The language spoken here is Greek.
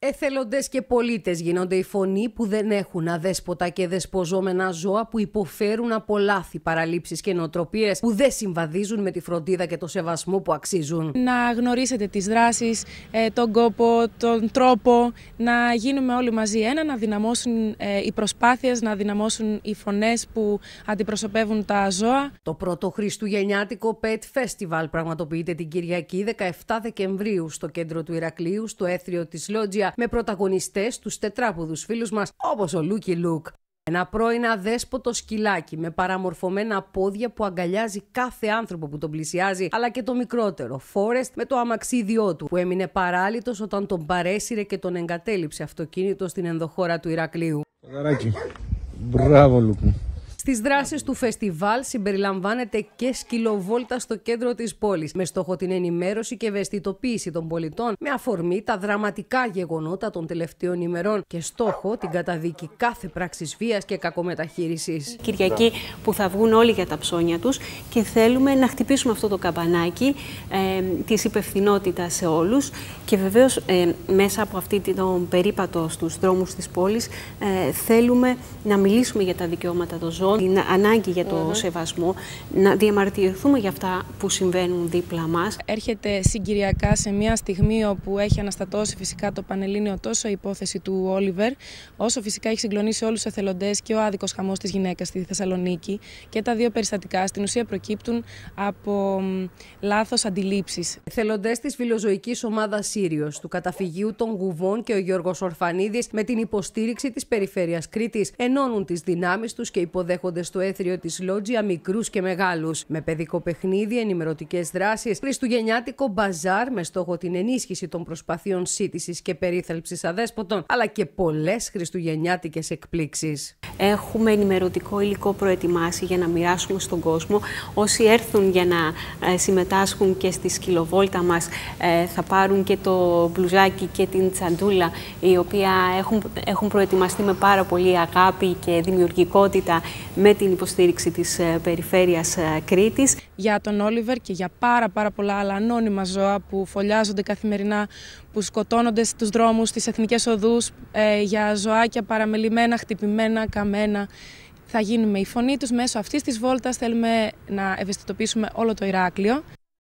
Εθελοντές και πολίτες γίνονται η φωνή που δεν έχουν αδέσποτα και δεσποζόμενα ζώα που υποφέρουν από λάθη, παραλήψεις και νοοτροπίες που δεν συμβαδίζουν με τη φροντίδα και το σεβασμό που αξίζουν. Να γνωρίσετε τις δράσεις, τον κόπο, τον τρόπο, να γίνουμε όλοι μαζί ένα, να δυναμώσουν οι προσπάθειες, να δυναμώσουν οι φωνές που αντιπροσωπεύουν τα ζώα. Το πρώτο χριστουγεννιάτικο Pet Festival πραγματοποιείται την Κυριακή 17 Δεκεμβρίου στο κέντρο του Ηρακλείου, στο έθριο της Λότζια, με πρωταγωνιστές τους τετράποδους φίλους μας όπως ο Λούκι Λουκ. Ένα πρώην αδέσποτο σκυλάκι με παραμορφωμένα πόδια που αγκαλιάζει κάθε άνθρωπο που τον πλησιάζει, αλλά και το μικρότερο, Φόρεστ, με το αμαξίδιό του που έμεινε παράλυτος όταν τον παρέσυρε και τον εγκατέλειψε αυτοκίνητο στην ενδοχώρα του Ηρακλείου. Μπράβο, Λουκ. Στις δράσεις του φεστιβάλ συμπεριλαμβάνεται και σκυλοβόλτα στο κέντρο της πόλης, με στόχο την ενημέρωση και ευαισθητοποίηση των πολιτών, με αφορμή τα δραματικά γεγονότα των τελευταίων ημερών και στόχο την καταδίκη κάθε πράξης βίας και κακομεταχείρισης. Κυριακή που θα βγουν όλοι για τα ψώνια τους και θέλουμε να χτυπήσουμε αυτό το καμπανάκι της υπευθυνότητας σε όλους και βεβαίως μέσα από αυτή τον περίπατο στους δρόμους της πόλης θέλουμε να μιλήσουμε για τα δικαιώματα των ζώων, την ανάγκη για το σεβασμό, να διαμαρτυρηθούμε για αυτά που συμβαίνουν δίπλα μας. Έρχεται συγκυριακά σε μια στιγμή όπου έχει αναστατώσει φυσικά το Πανελλήνιο τόσο η υπόθεση του Όλιβερ, όσο φυσικά έχει συγκλονίσει όλους τους εθελοντές και ο άδικος χαμός της γυναίκας στη Θεσσαλονίκη. Και τα δύο περιστατικά στην ουσία προκύπτουν από λάθος αντιλήψεις. Εθελοντές της φιλοζωικής ομάδας Σύριος, του καταφυγίου των Γουβών και ο Γιώργος Ορφανίδης, με την υποστήριξη της Περιφέρειας Κρήτης, ενώνουν τις δυνάμεις τους και υποδέχονται στο έθριο της Λότζια μικρούς και μεγάλους, με παιδικό παιχνίδι, ενημερωτικές δράσεις, χριστουγεννιάτικο μπαζάρ με στόχο την ενίσχυση των προσπαθειών σύντησης και περίθαλψης αδέσποτων, αλλά και πολλές χριστουγεννιάτικες εκπλήξεις. Έχουμε ενημερωτικό υλικό προετοιμάσει για να μοιράσουμε στον κόσμο. Όσοι έρθουν για να συμμετάσχουν και στη σκυλοβόλτα μας θα πάρουν και το μπλουζάκι και την τσαντούλα, οι οποία έχουν προετοιμαστεί με πάρα πολύ αγάπη και δημιουργικότητα με την υποστήριξη της Περιφέρειας Κρήτης. Για τον Όλιβερ και για πάρα πολλά άλλα ανώνυμα ζώα που φωλιάζονται καθημερινά, που σκοτώνονται στους δρόμους, στις εθνικές οδούς, για ζωάκια παραμελημένα, χτυπημένα, καμένα. Θα γίνουμε η φωνή τους μέσω αυτής της βόλτας. Θέλουμε να ευαισθητοποιήσουμε όλο το Ηράκλειο.